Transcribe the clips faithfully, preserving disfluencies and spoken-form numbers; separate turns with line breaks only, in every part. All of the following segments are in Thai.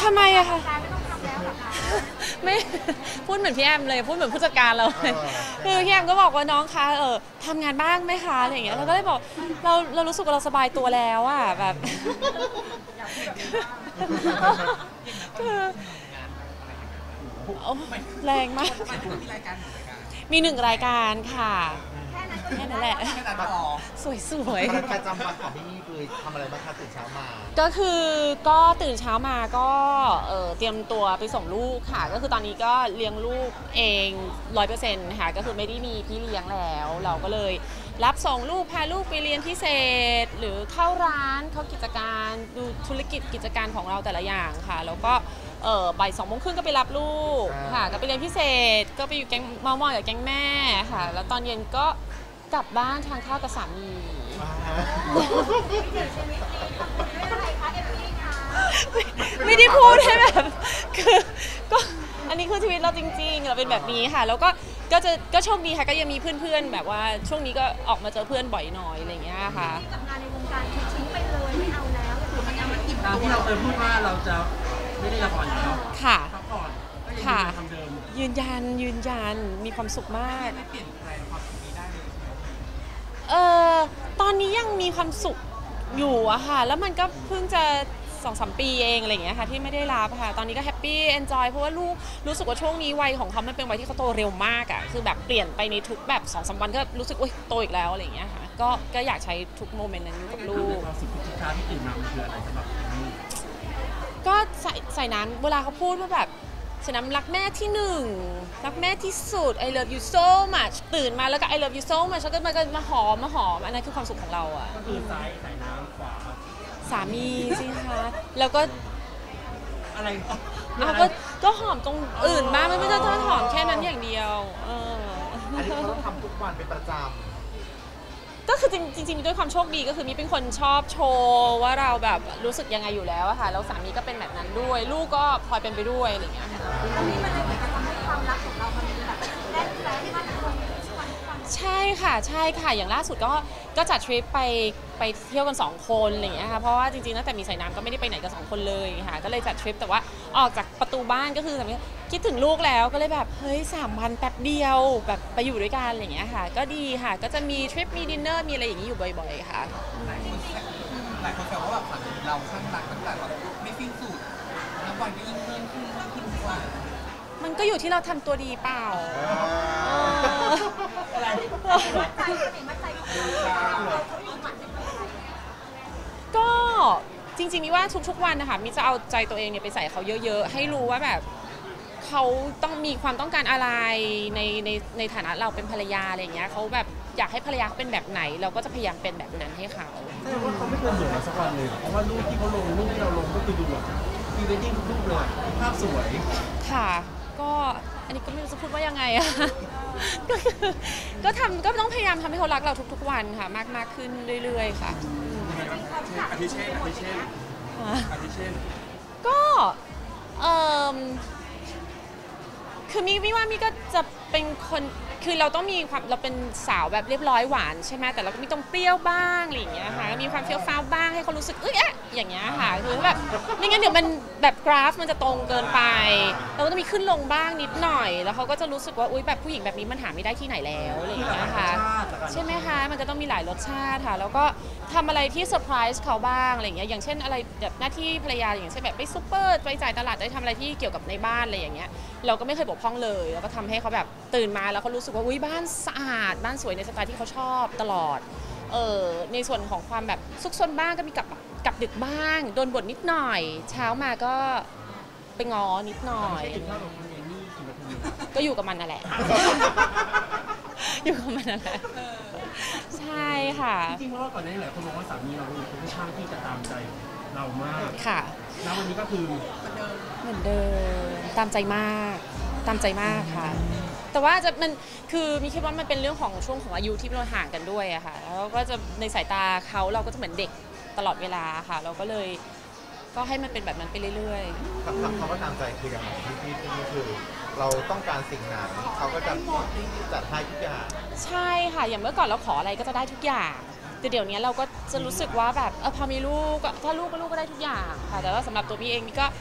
ทำไมอะคะไม่พูดเหมือนพี่แอมเลยพูดเหมือนผู้จัดการเราเลยคือพี่แอมก็บอกว่าน้องคะเออทำงานบ้างไหมคะอะไรอย่างเงี้ยเราก็เลยบอกเราเรารู้สึกว่าเราสบายตัวแล้วอะแบบคือแรงมากมีหนึ่งรายการค่ะแค่นั้นแหละสวยสวย
ประจำวันของพี่นี่คือทำอะไรบ้างคะตื่นเช้ามา
ก็คือก็ตื่นเช้ามาก็เเตรียมตัวไปส่งลูกค่ะก็คือตอนนี้ก็เลี้ยงลูกเองร้อยเปอร์เซ็นต์ค่ะก็คือไม่ได้มีพี่เลี้ยงแล้วเราก็เลยรับส่งลูกพาลูกไปเรียนพิเศษหรือเข้าร้านเข้ากิจการดูธุรกิจกิจการของเราแต่ละอย่างค่ะแล้วก็เออบ่ายสองโมงครึ่งก็ไปรับลูกค่ะก็ไปเรียนพิเศษก็ไปอยู่แก๊งเมามอยกับแก๊งแม่ค่ะแล้วตอนเย็นก็กลับบ้านทานข้าวกับสามีไม่ได้พูดให้แบบคือก็อันนี้คือชีวิตเราจริงๆเราเป็นแบบนี้ค่ะแล้วก็ก็จะก็โชคดีค่ะก็ยังมีเพื่อนๆแบบว่าช่วงนี้ก็ออกมาเจอเพื่อนบ่อยหน่อยอะไรอย่างเงี้ยค่ะ
กับงานในวงการทิ้งไปเลยไม่เอาแล้วคือมันยังไม่อิ่ม
ตามที่เราเคยพูดว่าเราจะไม่ได้ละครแล้ว
ค่ะ
พักผ่อนก็ยัง
ค่ะ
ทำเดิม
ยืนยันยืนยันมีความสุขมาก
ไม่เปลี่ยนแปลงความสุขนี้ได้เลย
เออตอนนี้ยังมีความสุขอยู่อะค่ะแล้วมันก็เพิ่งจะสองสามปีเองอะไรอย่างเงี้ยค่ะที่ไม่ได้รับค่ะตอนนี้ก็แฮปปี้เอนจอยเพราะว่าลูกรู้สึกว่าช่วงนี้วัยของเขามันเป็นวัยที่เขาโตเร็วมากอะคือแบบเปลี่ยนไปในทุกแบบสองสามวันก็รู้สึกโอ๊ยโตอีกแล้วอะไรอย่างเงี้ยค่ะก็ก็อยากใช้ทุกโมเมนต์นั้นอยู่กับลูก
ความสุขทุกครั้งที่ตื่นมามันคืออะไรสำหรับลูก
ก็ใส่ใส่น้ำเวลาเขาพูดว่าแบบฉะนั้นรักแม่ที่หนึ่งรักแม่ที่สุด I love you so much ตื่นมาแล้วก็ I love you so much แล้วก็มาก็มาหอมมาหอมอันนั้นคือความสุขของเราอะ
ก็คือซ้ายใส่น้ำขวา
สามีสิคะแล้วก็
อะไร
เอาก็ก็หอมตรงอื่นบ้างไม่ใช่แค่หอมแค่นั้นอย่างเดียวเออ
อันนี้เขาต้องทำทุกวันเป็นประจำ
ก็คือจริงๆด้วยความโชคดีก็คือมีเป็นคนชอบโชว์ว่าเราแบบรู้สึกยังไงอยู่แล้วอะค่ะแล้วสามีก็เป็นแบบนั้นด้วยลูกก็พลอยเป็นไปด้วยอะไรอย่างเงี้ย
ตรงนี้มันเลยเหมือนกับทำให้ความรักของเรามันแบบแน่นแฟ้นมากขึ้น
ใช่ค่ะใช่ค่ะอย่างล่าสุดก็ก็จัดทริปไปไปเที่ยวกันสองคนอะไรอย่างเงี้ยค่ะเพราะว่าจริงๆตั้งแต่มีสายน้ำก็ไม่ได้ไปไหนกันสองคนเลยค่ะก็เลยจัดทริปแต่ว่าออกจากประตูบ้านก็คือแบบคิดถึงลูกแล้วก็เลยแบบเฮ้ยสามวันแป๊บเดียวแบบไปอยู่ด้วยกันอะไรอย่างเงี้ยค่ะก็ดีค่ะก็จะมีทริปมีดินเนอร์มีอะไรอย่างงี้อยู่บ่อยๆค่ะ
หลายคนหลายคนแซวว่าแบบเราข้างรักตั้งแต่แบบไม่สิ้นสุดนับวันก็ยิ่งเพิ่มขึ้นขึ้นกว่า
มันก็อยู่ที่เราทำตัวดีเปล่า
อะไร
ก็จริงๆมีว่าทุกๆวันนะคะมิจะเอาใจตัวเองเนี่ยไปใส่เขาเยอะๆให้รู้ว่าแบบเขาต้องมีความต้องการอะไรในในในฐานะเราเป็นภรรยาอะไรอย่างเงี้ยเขาแบบอยากให้ภรรยาเขาเป็นแบบไหนเราก็จะพยายามเป็นแบบนั้นให้เขา
แสดงว่าเขาไม่เคยเบื่อเราสักวันเลยเพราะว่ารูปที่เขาลงรูปที่เราลงก็คือดูแบบพรีเวดดิ้งทุกรูปเลยภาพสวย
ค่ะก็อันนี้ก็ไม่รู้จะพูดว่ายังไงอะก็ก็ทำก็ต้องพยายามทำให้เขารักเราทุกๆวันค่ะมากมากขึ้นเรื่อยๆค่ะ
อาทิเช่นอาทิเช่นอาทิเช่น
ก็เอ่อคือมิมิว่ามิก็จะเป็นคนคือเราต้องมีความเราเป็นสาวแบบเรียบร้อยหวานใช่ไหมแต่เราก็มีต้องเปรี้ยวบ้างอะไรอย่างเงี้ยค่ะมีความเฟี้ยวฟ้าวบ้างให้เขารู้สึกเอ้ยอย่างเงี้ยค่ะคือแบบไม่งั้นเดี๋ยวมันแบบกราฟมันจะตรงเกินไปเราก็ต้องมีขึ้นลงบ้างนิดหน่อยแล้วเขาก็จะรู้สึกว่าอุ้ยแบบผู้หญิงแบบนี้มันหาไม่ได้ที่ไหนแล้วอะไรอย่างเงี้ยค่ะใช่ไหมคะมันก็ต้องมีหลายรสชาติค่ะแล้วก็ทำอะไรที่เซอร์ไพรส์เขาบ้างอะไรอย่างเงี้ยอย่างเช่นอะไรแบบหน้าที่ภรรยาอย่างเช่นแบบไปซูเปอร์ไปจ่ายตลาดได้ทำอะไรที่เกี่ยวกับในบ้านอะไรอย่างเงี้ยเราก็ไม่เคยบกพร่องเลยแล้วก็ทำให้เขาแบบตื่นมาแล้วเขารู้สึกว่าอุ้ยบ้านสะอาดบ้านสวยในสไตล์ที่เขาชอบตลอดเออในส่วนของความแบบซุกซนบ้างก็มีกับกับดึกบ้างโดนบ่นนิดหน่อยเช้ามาก็ไปง้อนิดหน่อยก็อยู่กับมันนั่นแหละอยู่กับมันนั่นแหละใช่ค่ะ
จริงๆเพราะว่าก่อนหน้านี้หลายคนบอกว่าสามีเราเป็นคนที่ช่างที่จะตามใจเรามาก
ค่ะ
แล้ววันนี้ก็คือ
เหมือนเดิมตามใจมากตามใจมากค่ะแต่ว่าจะมันคือมีคิดว่ามันเป็นเรื่องของช่วงของอายุที่เราห่างกันด้วยอะค่ะแล้วก็จะในสายตาเขาเราก็จะเหมือนเด็กตลอดเวลาค่ะเราก็เลยก็ให้มันเป็นแบบนั้นไปเรื่อย
ๆคำคำว่าตามใจคืออย่างไรที่ที่ที่คือเราต้องการสิ่งนั้นเขาก็จะจัดให้ทุกอย่าง
ใช่ค่ะอย่างเมื่อก่อนเราขออะไรก็จะได้ทุกอย่างแต่เดี๋ยวนี้เราก็จะรู้สึกว่าแบบเออพอมีลูกถ้าลูกก็ลูกก็ได้ทุกอย่างค่ะแต่ว่าสำหรับตัวพี่เองนี่ก็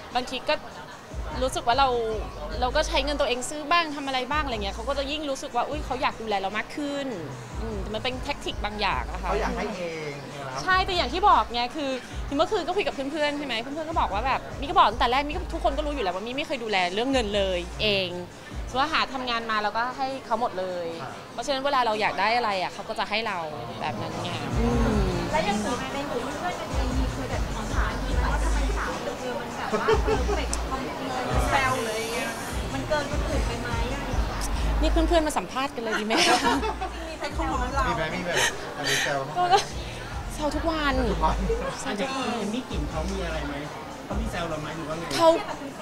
บางทีก็รู้สึกว่าเราเราก็ใช้เงินตัวเองซื้อบ้างทำอะไรบ้างอะไรเงี้ยเขาก็จะยิ่งรู้สึกว่าอุ้ยเขาอยากดูแลเรามากขึ้นอืมแต่มันเป็นแท็กติกบางอย่างอะค่ะ
เขาอยากให้เองนะครับ
ใช่แต่อย่างที่บอกไงคือเมื่อคืนก็คุยกับเพื่อนๆใช่ไหมเพื่อนๆก็บอกว่าแบบมีก็บอกตั้งแต่แรกมีก็ทุกคนก็รู้อยู่แล้วว่ามีไม่เคยดูแลเรื่องเงินเลยเองสมมติว่าหาทำงานมาแล้วก็ให้เขาหมดเลย เพราะฉะนั้นเวลาเราอยากได้อะไรอ่ะเขาก็จะให้เราแบบนั้นไงอืม
แล้วยังอยู่ในหมู่เพื่อนกันเองมีเคยแบบของฐานมีไหมว่าทำไมสาวเออมันแบบว่าเออเฟกคอมพิวเตอร์แซวเลยอย่างเงี้ยมันเกินคนอื่นไปไหมอะไรอย่างเงี้ย
นี่เพื่อนๆมาสัมภาษณ์กันเลยดีไหม
มีใครเขาบอกเรา
มีไหมมีแบบอะไรแซวบ้าง
ก็
ไหม
แซวทุกวัน
ทุกวัน
อาจจะเห็นมีกลิ่นเขามีอะไรไหมเขามีแซวเราไหมหรือว่าไง
เขา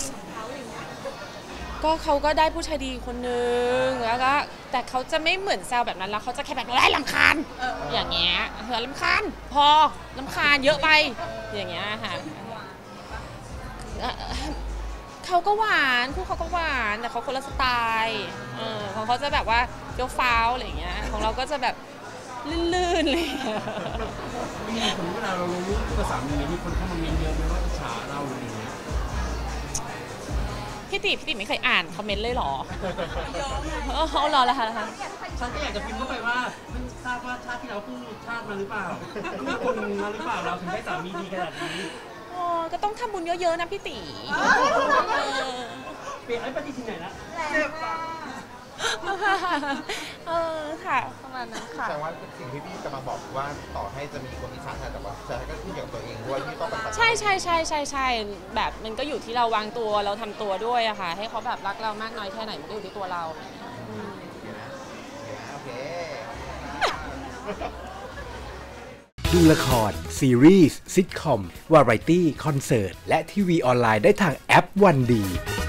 ก็เขาก็ได้ผู้ชายดีคนนึงแล้วก็แต่เขาจะไม่เหมือนแซวแบบนั้นแล้วเขาจะแค่แบบไล่ลำคาญอย่างเงี้ยเออลำคาญพอลำคาญเยอะไปอย่างเงี้ยค่ะเอ่อเขาก็หวานคู่เขาก็หวานแต่เขาคนละสไตล์เออของเขาจะแบบว่าเฟี้ยวฟ้าวอะไรอย่างเงี้ยของเราก็จะแบบลื่นๆเลย
ไม่มีคนเวลาเราลงรูปกับสามีมีคนเข้ามาเมนเยอะไหมว่าอิจฉาเราอะไรอย่างเงี้ย
พี่ติพี่ติไม่เคยอ่านคอมเมนต์เลยเหรออ๋อเขารอแล้วค่ะ
ฉันก็อยากจะพิมพ์เข้าไปว่าเพิ่งทราบว่าชาติที่เราคู่ชาติมาหรือเปล่าคู่คนมาหรือเปล่าเราถึงได้สามีดีขนาดนี้
อ๋อก็ต้องทำบุญเยอะๆนะพี่ติเออ
เปลี่ยนไอ้ปฏิทินไหนละ
เออค่ะประมาณนั้นค่ะ
แต่ว่าสิ่งที่พี่กำลังบอกว่าต่อให้จะมีคนอิจฉาแต่ว่าสุดท้ายก็ขึ้นอยู่กับตัวเองด้วยที่ต้องปฏิบัติ
ใช่ใช่ใช่ใช่ใช่แบบมันก็อยู่ที่เราวางตัวเราทำตัวด้วยอะค่ะให้เขาแบบรักเรามากน้อยแค่ไหนมันก็อยู่ที่ตัวเราอืม
โอเค
ดูละคร ซีรีส์ซิทคอม วาไรตี้ คอนเสิร์ต และทีวีออนไลน์ได้ทางแอปวันดี